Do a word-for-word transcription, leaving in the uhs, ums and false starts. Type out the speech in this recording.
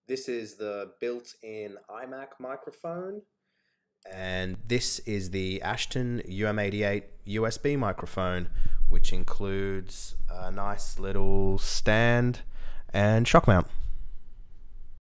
This is the built-in iMac microphone. And this is the Ashton U M eighty-eight U S B microphone, which includes a nice little stand and shock mount.